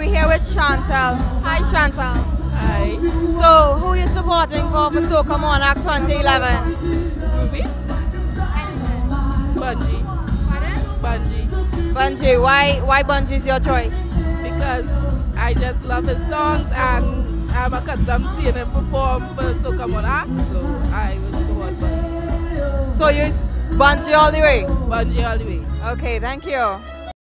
we're here with Chantal. Hi, Chantal. Hi. So, who are you supporting for Soca Monarch 2011? Ruby? Bungie. Pardon? Bungie. Bungie. Why Bungie is your choice? Because I just love his songs and I'm accustomed to seeing him perform for Soca Monarch, so I was support Bungie. So you Bungie all the way? Bungie all the way. Okay, thank you.